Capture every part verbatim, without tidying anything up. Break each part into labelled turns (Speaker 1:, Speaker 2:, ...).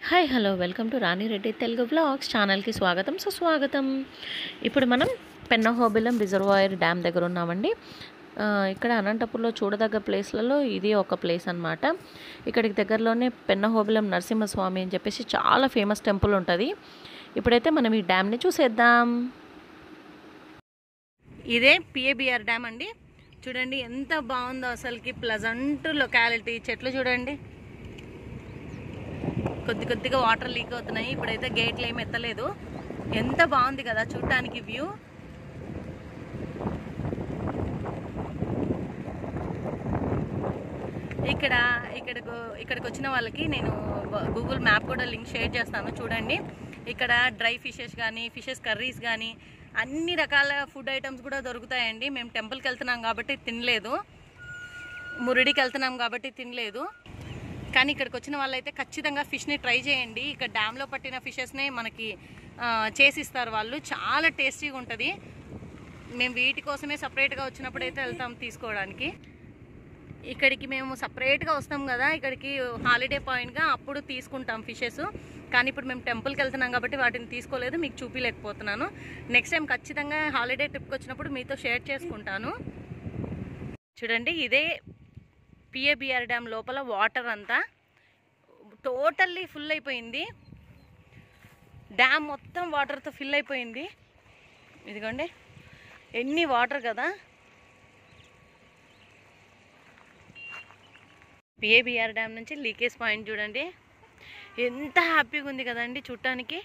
Speaker 1: Hi hello welcome to Rani Reddy Telugu vlogs ఛానల్కి స్వాగతం సుస్వాగతం. ఇప్పుడు మనం పెన్నహోబిలం రిజర్వాయర్ డ్యామ్ దగ్గర ఉన్నామండి. ఆ, ఇక్కడ అనంతపూర్లో చూడదగ్గ ప్లేస్లలో ఇది ఒక ప్లేస్ అన్నమాట. ఇక్కడికి దగ్గరలోనే పెన్నహోబిలం నరసింహస్వామి అని చెప్పేసి చాలా ఫేమస్ టెంపుల్ ఉంటుంది. ఇప్పుడైతే మనం ఈ డ్యామ్ని చూసేద్దాం. ఇదే పిఏబిఆర్ డ్యామ్ అండి. చూడండి ఎంత బాగుందో, అసలుకి ప్లజెంట్ లొకాలిటీ. చెట్లు చూడండి, కొద్ది కొద్దిగా వాటర్ లీక్ అవుతున్నాయి. ఇప్పుడైతే గేట్లు ఏమి ఎత్తలేదు. ఎంత బాగుంది కదా చూడటానికి వ్యూ. ఇక్కడ ఇక్కడికి ఇక్కడికి వచ్చిన వాళ్ళకి నేను గూగుల్ మ్యాప్ కూడా లింక్ షేర్ చేస్తాను, చూడండి. ఇక్కడ డ్రై ఫిషెస్ కానీ, ఫిషెస్ కర్రీస్ కానీ, అన్ని రకాల ఫుడ్ ఐటమ్స్ కూడా దొరుకుతాయండి. మేము టెంపుల్కి వెళ్తున్నాం కాబట్టి తినలేదు, మురిడికి వెళ్తున్నాం కాబట్టి తినలేదు. కానీ ఇక్కడికి వచ్చిన వాళ్ళైతే ఖచ్చితంగా ఫిష్ని ట్రై చేయండి. ఇక్కడ డ్యామ్లో పట్టిన ఫిషెస్నే మనకి చేసిస్తారు వాళ్ళు. చాలా టేస్టీగా ఉంటుంది. మేము వీటి కోసమే సపరేట్గా వచ్చినప్పుడు అయితే వెళ్తాం తీసుకోవడానికి. ఇక్కడికి మేము సపరేట్గా వస్తాం కదా, ఇక్కడికి హాలిడే పాయింట్గా అప్పుడు తీసుకుంటాం ఫిషెస్. కానీ ఇప్పుడు మేము టెంపుల్కి వెళ్తున్నాం కాబట్టి వాటిని తీసుకోలేదు, మీకు చూపించలేకపోతున్నాను. నెక్స్ట్ టైం ఖచ్చితంగా హాలిడే ట్రిప్కి వచ్చినప్పుడు మీతో షేర్ చేసుకుంటాను. చూడండి, ఇదే పిఏబిఆర్ డ్యామ్ లోపల వాటర్ అంతా టోటల్లీ ఫుల్ అయిపోయింది. డ్యామ్ మొత్తం వాటర్తో ఫిల్ అయిపోయింది. ఇదిగోండి ఎన్ని వాటర్ కదా. పిఏబిఆర్ డ్యామ్ నుంచి లీకేజ్ పాయింట్ చూడండి, ఎంత హ్యాపీగా ఉంది కదండి చూడటానికి.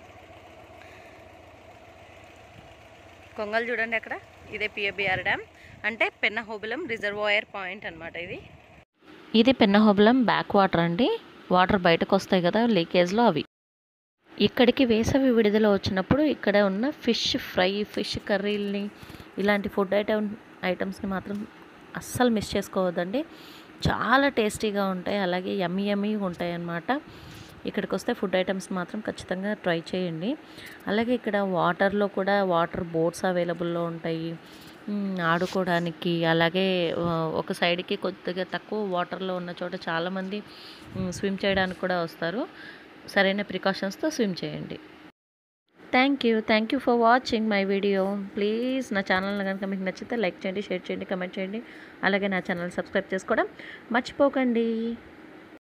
Speaker 1: కొంగలు చూడండి అక్కడ. ఇదే పిఏబిఆర్ డ్యామ్ అంటే పెన్నహోబిలం రిజర్వాయర్ పాయింట్ అనమాట. ఇది ఇది పెన్నహోబిలం బ్యాక్ వాటర్ అండి. వాటర్ బయటకు వస్తాయి కదా లీకేజ్లో, అవి ఇక్కడికి వేసవి విడుదల వచ్చినప్పుడు ఇక్కడ ఉన్న ఫిష్ ఫ్రై, ఫిష్ కర్రీల్ని, ఇలాంటి ఫుడ్ ఐటమ్ ఐటమ్స్ని మాత్రం అస్సలు మిస్ చేసుకోవద్దండి. చాలా టేస్టీగా ఉంటాయి, అలాగే యమ్మీ యమ్మీ ఉంటాయి అన్నమాట. ఇక్కడికి వస్తే ఫుడ్ ఐటమ్స్ మాత్రం ఖచ్చితంగా ట్రై చేయండి. అలాగే ఇక్కడ వాటర్లో కూడా వాటర్ బోట్స్ అవైలబుల్లో ఉంటాయి ఆడుకోవడానికి. అలాగే ఒక సైడ్కి కొద్దిగా తక్కువ వాటర్లో ఉన్న చోట చాలామంది స్విమ్ చేయడానికి కూడా వస్తారు. సరైన ప్రికాషన్స్తో స్విమ్ చేయండి. Thank you thank you for watching my video. Please నా ఛానల్ కనుక మీకు నచ్చితే లైక్ చేయండి, షేర్ చేయండి, కమెంట్ చేయండి. అలాగే నా ఛానల్ సబ్స్క్రైబ్ చేసుకోవడం మర్చిపోకండి.